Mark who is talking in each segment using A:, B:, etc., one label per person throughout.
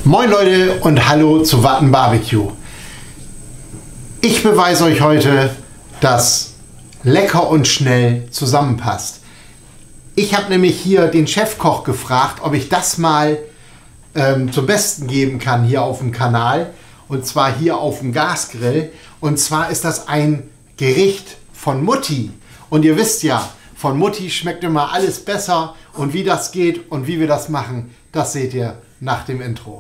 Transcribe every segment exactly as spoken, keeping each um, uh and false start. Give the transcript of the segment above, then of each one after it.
A: Moin Leute und hallo zu Watten Barbecue. Ich beweise euch heute, dass lecker und schnell zusammenpasst. Ich habe nämlich hier den Chefkoch gefragt, ob ich das mal ähm, zum Besten geben kann hier auf dem Kanal. Und zwar hier auf dem Gasgrill. Und zwar ist das ein Gericht von Mutti. Und ihr wisst ja, von Mutti schmeckt immer alles besser. Und wie das geht und wie wir das machen, das seht ihr nach dem Intro.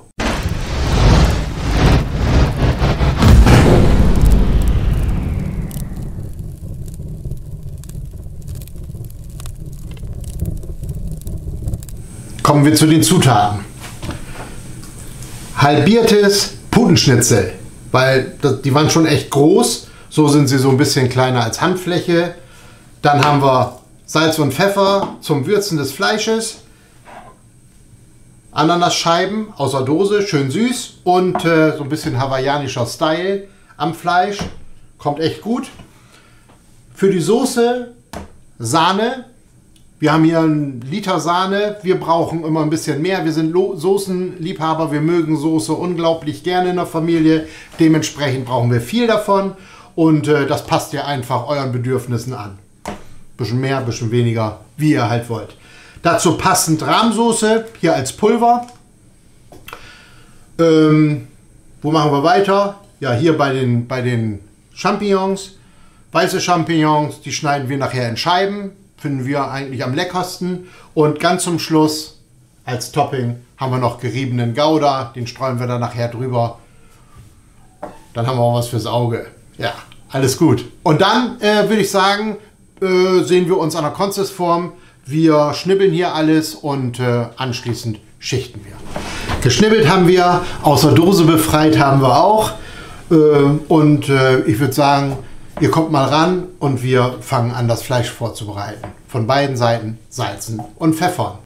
A: Kommen wir zu den Zutaten. Halbiertes Putenschnitzel, weil das, die waren schon echt groß. So sind sie so ein bisschen kleiner als Handfläche. Dann haben wir Salz und Pfeffer zum Würzen des Fleisches. Ananasscheiben aus der Dose, schön süß. Und äh, so ein bisschen hawaiianischer Style am Fleisch. Kommt echt gut. Für die Soße Sahne. Wir haben hier einen Liter Sahne. Wir brauchen immer ein bisschen mehr. Wir sind Soßenliebhaber. Wir mögen Soße unglaublich gerne in der Familie. Dementsprechend brauchen wir viel davon. Und äh, das passt ihr einfach euren Bedürfnissen an. Bisschen mehr, bisschen weniger, wie ihr halt wollt. Dazu passend Rahmsoße, hier als Pulver. Ähm, wo machen wir weiter? Ja, hier bei den, bei den Champignons. Weiße Champignons, die schneiden wir nachher in Scheiben. Finden wir eigentlich am leckersten. Und ganz zum Schluss als Topping haben wir noch geriebenen Gouda. Den streuen wir dann nachher drüber. Dann haben wir auch was fürs Auge. Ja, alles gut. Und dann äh, würde ich sagen, äh, sehen wir uns an der Konsistform. Wir schnibbeln hier alles und äh, anschließend schichten wir. Geschnibbelt haben wir, aus der Dose befreit haben wir auch. Äh, und äh, ich würde sagen, ihr kommt mal ran und wir fangen an, das Fleisch vorzubereiten. Von beiden Seiten salzen und pfeffern.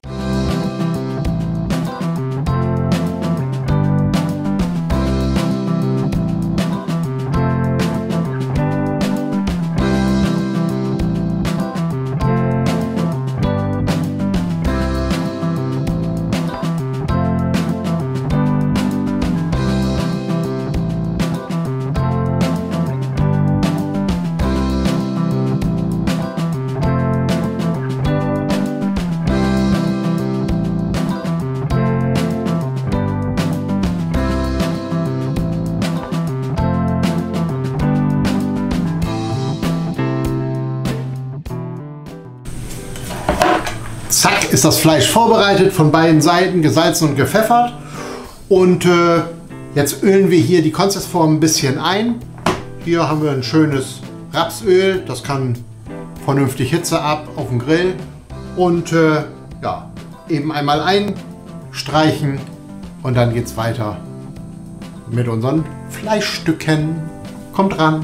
A: Zack, ist das Fleisch vorbereitet, von beiden Seiten gesalzen und gepfeffert. Und äh, jetzt ölen wir hier die Konsistform ein bisschen ein. Hier haben wir ein schönes Rapsöl, das kann vernünftig Hitze ab auf dem Grill. Und äh, ja, eben einmal einstreichen und dann geht es weiter mit unseren Fleischstücken. Kommt ran!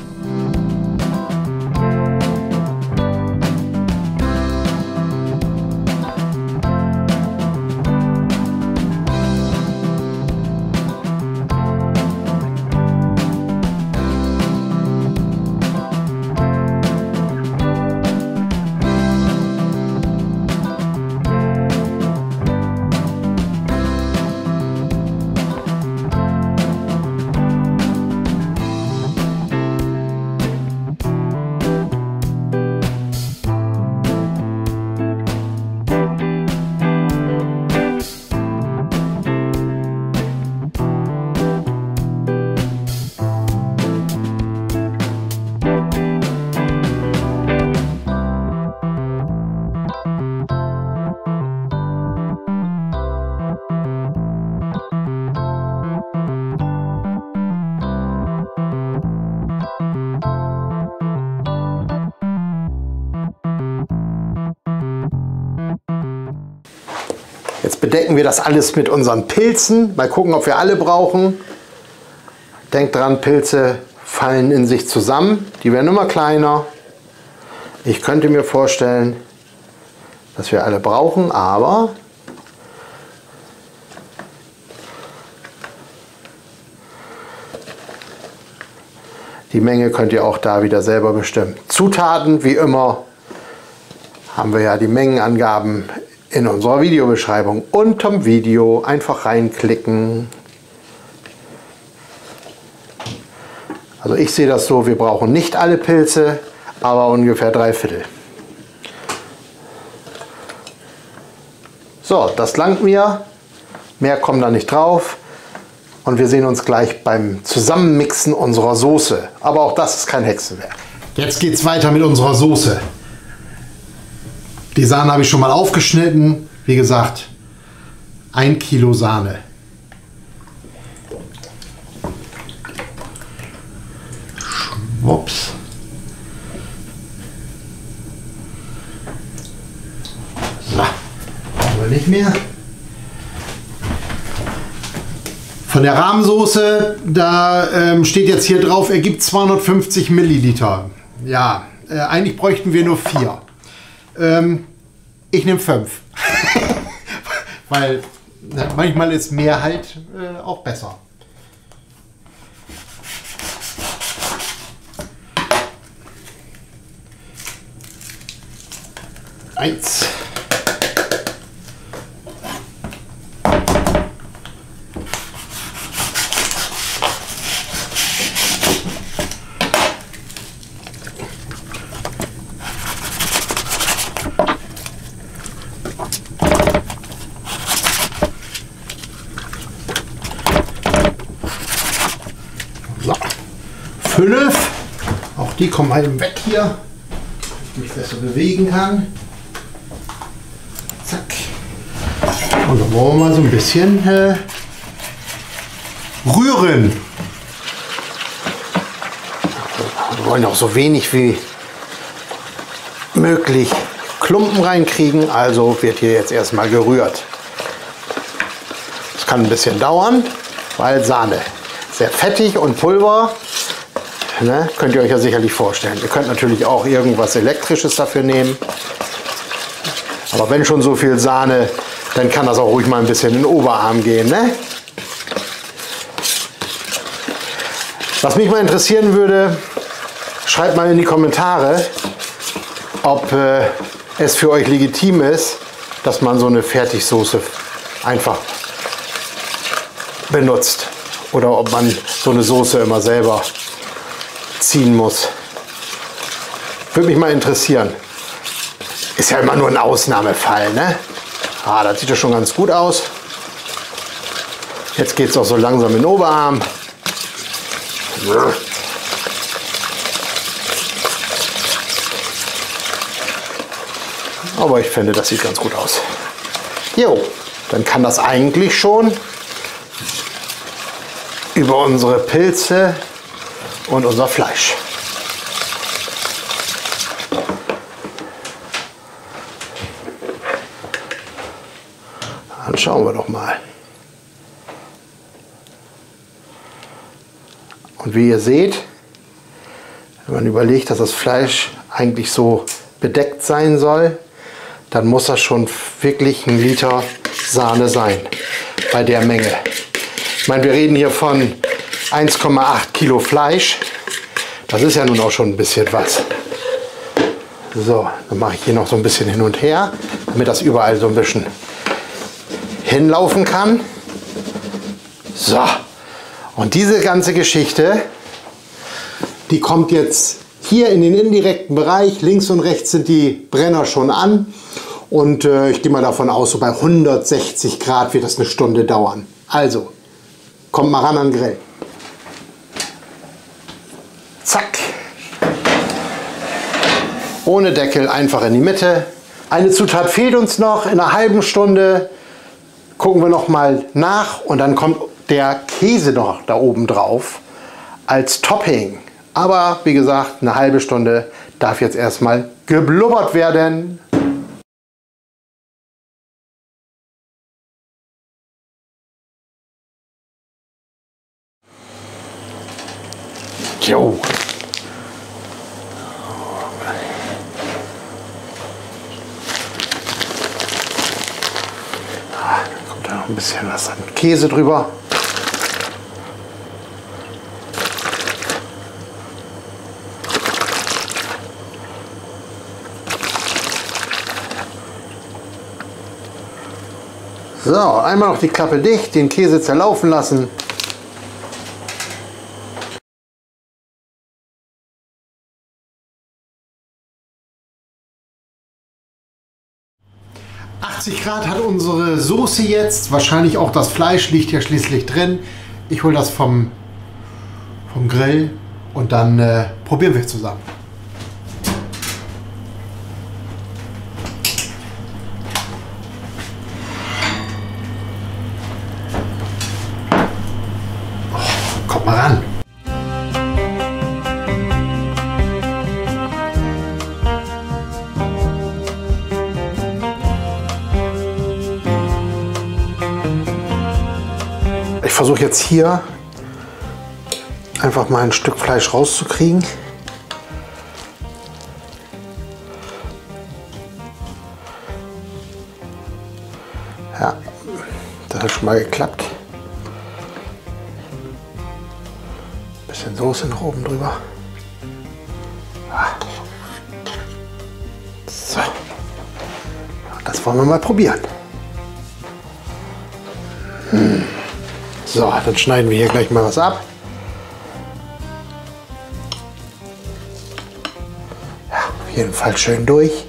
A: Jetzt bedecken wir das alles mit unseren Pilzen. Mal gucken, ob wir alle brauchen. Denkt dran, Pilze fallen in sich zusammen. Die werden immer kleiner. Ich könnte mir vorstellen, dass wir alle brauchen, aber die Menge könnt ihr auch da wieder selber bestimmen. Zutaten, wie immer, haben wir ja die Mengenangaben in unserer Videobeschreibung. Unterm Video einfach reinklicken. Also ich sehe das so, wir brauchen nicht alle Pilze, aber ungefähr drei Viertel. So, das langt mir. Mehr kommen da nicht drauf. Und wir sehen uns gleich beim Zusammenmixen unserer Soße. Aber auch das ist kein Hexenwerk. Jetzt geht es weiter mit unserer Soße. Die Sahne habe ich schon mal aufgeschnitten. Wie gesagt, ein Kilo Sahne. Schwupps. So, brauchen wir nicht mehr. Von der Rahmsoße, da ähm, steht jetzt hier drauf, ergibt zweihundertfünfzig Milliliter. Ja, äh, eigentlich bräuchten wir nur vier. Ähm, ich nehme fünf. Weil ne, manchmal ist mehr halt äh, auch besser. Eins. So. Fünf. Auch die kommen einem weg hier, damit ich mich besser bewegen kann. Zack. Und dann wollen wir mal so ein bisschen äh, rühren. Wir wollen auch so wenig wie möglich Klumpen reinkriegen, also wird hier jetzt erstmal gerührt. Das kann ein bisschen dauern, weil Sahne sehr fettig und Pulver, ne, könnt ihr euch ja sicherlich vorstellen. Ihr könnt natürlich auch irgendwas Elektrisches dafür nehmen. Aber wenn schon so viel Sahne, dann kann das auch ruhig mal ein bisschen in den Oberarm gehen. Ne? Was mich mal interessieren würde, schreibt mal in die Kommentare, ob äh, es für euch legitim ist, dass man so eine Fertigsoße einfach benutzt. Oder ob man so eine Soße immer selber ziehen muss. Würde mich mal interessieren. Ist ja immer nur ein Ausnahmefall, ne? Ah, das sieht ja schon ganz gut aus. Jetzt geht es auch so langsam in den Oberarm. Aber ich finde, das sieht ganz gut aus. Jo, dann kann das eigentlich schon über unsere Pilze und unser Fleisch. Dann schauen wir doch mal. Und wie ihr seht, wenn man überlegt, dass das Fleisch eigentlich so bedeckt sein soll, dann muss das schon wirklich ein Liter Sahne sein bei der Menge. Ich meine, wir reden hier von eins Komma acht Kilo Fleisch. Das ist ja nun auch schon ein bisschen was. So, dann mache ich hier noch so ein bisschen hin und her, damit das überall so ein bisschen hinlaufen kann. So, und diese ganze Geschichte, die kommt jetzt hier in den indirekten Bereich. Links und rechts sind die Brenner schon an. Und äh, ich gehe mal davon aus, so bei hundertsechzig Grad wird das eine Stunde dauern. Also, kommt mal ran an den Grill. Zack. Ohne Deckel, einfach in die Mitte. Eine Zutat fehlt uns noch. In einer halben Stunde gucken wir noch mal nach. Und dann kommt der Käse noch da oben drauf als Topping. Aber wie gesagt, eine halbe Stunde darf jetzt erstmal geblubbert werden. Jo. Ah, dann kommt da noch ein bisschen was an Käse drüber. So, einmal noch die Klappe dicht, den Käse zerlaufen lassen. achtzig Grad hat unsere Soße jetzt. Wahrscheinlich auch das Fleisch liegt ja schließlich drin. Ich hole das vom, vom Grill und dann äh, probieren wir es zusammen. Kommt mal ran. Ich versuche jetzt hier einfach mal ein Stück Fleisch rauszukriegen. Ja, das hat schon mal geklappt. Bisschen Soße noch oben drüber. So, das wollen wir mal probieren. Hm. So, dann schneiden wir hier gleich mal was ab. Ja, auf jeden Fall schön durch.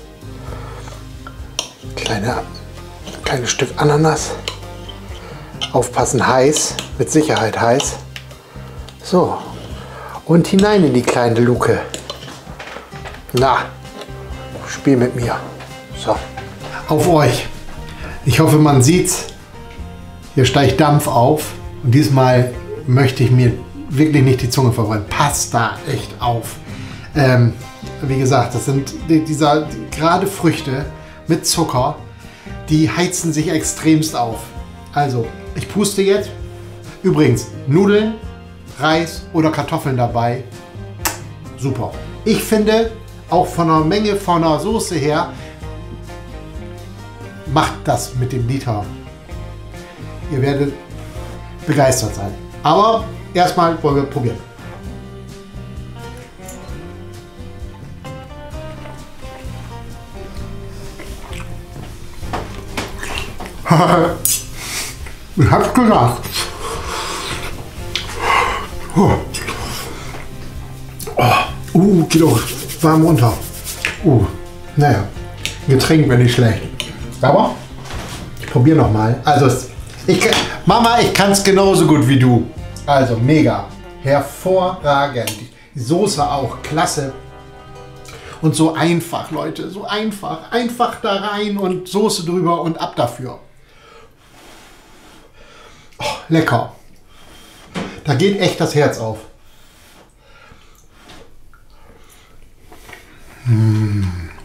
A: Kleine, kleines Stück Ananas. Aufpassen, heiß, mit Sicherheit heiß. So, und hinein in die kleine Luke. Na, spiel mit mir. So, auf euch. Ich hoffe, man sieht's. Hier steigt Dampf auf. Und diesmal möchte ich mir wirklich nicht die Zunge verbrennen. Passt da echt auf. Ähm, wie gesagt, das sind die, dieser die, gerade Früchte mit Zucker, die heizen sich extremst auf. Also, ich puste jetzt. Übrigens, Nudeln, Reis oder Kartoffeln dabei. Super. Ich finde, auch von der Menge von der Soße her, macht das mit dem Liter. Ihr werdet begeistert sein. Aber erstmal wollen wir probieren. Ich hab's gesagt. Oh. Oh. Uh, geht auch warm runter. Uh, naja, Getränk wäre nicht schlecht. Aber ich probiere noch mal. Also es Ich, Mama, ich kann es genauso gut wie du. Also mega. Hervorragend. Die Soße auch klasse. Und so einfach, Leute. So einfach. Einfach da rein und Soße drüber und ab dafür. Oh, lecker. Da geht echt das Herz auf. Mmh.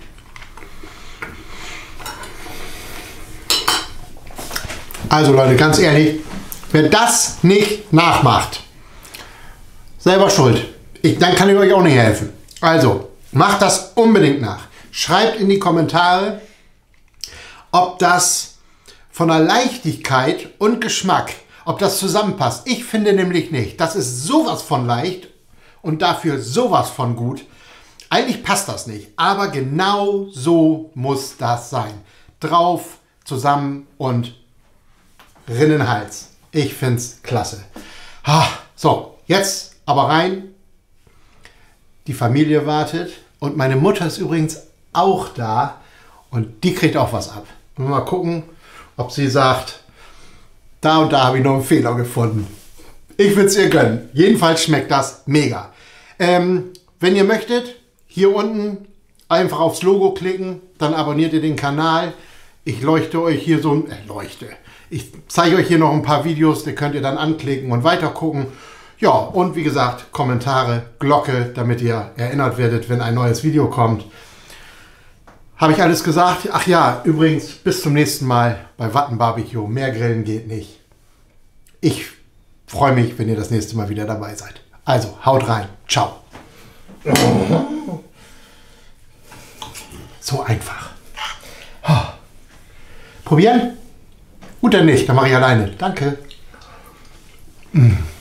A: Also Leute, ganz ehrlich, wer das nicht nachmacht, selber schuld. Ich, dann kann ich euch auch nicht helfen. Also, macht das unbedingt nach. Schreibt in die Kommentare, ob das von der Leichtigkeit und Geschmack, ob das zusammenpasst. Ich finde nämlich nicht. Das ist sowas von leicht und dafür sowas von gut. Eigentlich passt das nicht, aber genau so muss das sein. Drauf, zusammen und Rinnenhals. Ich finde es klasse. So, jetzt aber rein. Die Familie wartet und meine Mutter ist übrigens auch da und die kriegt auch was ab. Mal gucken, ob sie sagt, da und da habe ich noch einen Fehler gefunden. Ich würde es ihr gönnen. Jedenfalls schmeckt das mega. Ähm, wenn ihr möchtet, hier unten einfach aufs Logo klicken, dann abonniert ihr den Kanal. Ich leuchte euch hier so ein... Äh, leuchte. Ich zeige euch hier noch ein paar Videos, die könnt ihr dann anklicken und weiter gucken. Ja, und wie gesagt, Kommentare, Glocke, damit ihr erinnert werdet, wenn ein neues Video kommt. Habe ich alles gesagt? Ach ja, übrigens, bis zum nächsten Mal bei Watten Barbecue. Mehr Grillen geht nicht. Ich freue mich, wenn ihr das nächste Mal wieder dabei seid. Also, haut rein. Ciao. So einfach. Probieren? Gut, dann nicht. Dann mache ich alleine. Danke. Mm.